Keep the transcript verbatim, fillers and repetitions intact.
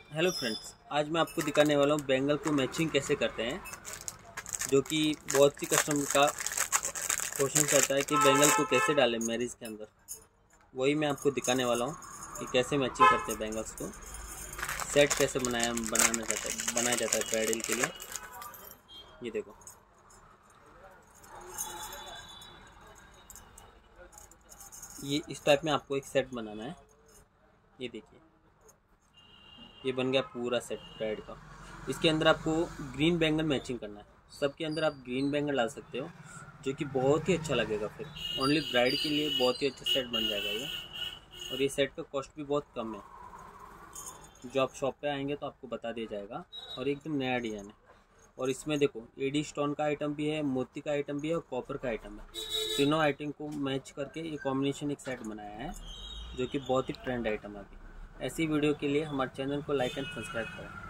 Hello friends, आज मैं आपको दिखाने वाला हूँ बैंगल को मैचिंग कैसे करते हैं, जो कि बहुत सी कस्टमर का क्वेश्चन रहता है कि बैंगल को कैसे डालें मैरिज के अंदर। वही मैं आपको दिखाने वाला हूँ कि कैसे मैचिंग करते हैं बैंगल्स को, सेट कैसे बनाया बनाना जाता है बनाया जाता है ब्राइडल के लिए। ये देखो, ये इस टाइप में आपको एक सेट बनाना है। ये देखिए, ये बन गया पूरा सेट ब्राइड का। इसके अंदर आपको ग्रीन बैंगल मैचिंग करना है। सबके अंदर आप ग्रीन बैंगल डाल सकते हो, जो कि बहुत ही अच्छा लगेगा। फिर ओनली ब्राइड के लिए बहुत ही अच्छा सेट बन जाएगा ये। और ये सेट का कॉस्ट भी बहुत कम है। जो आप शॉप पे आएंगे तो आपको बता दिया जाएगा। और एकदम नया डिज़ाइन है। और इसमें देखो, एडी स्टोन का आइटम भी है, मोती का आइटम भी है और कॉपर का आइटम है। तीनों आइटम को मैच करके ये कॉम्बिनेशन एक सेट बनाया है, जो कि बहुत ही ट्रेंड आइटम है अभी। ऐसी वीडियो के लिए हमारे चैनल को लाइक एंड सब्सक्राइब करें।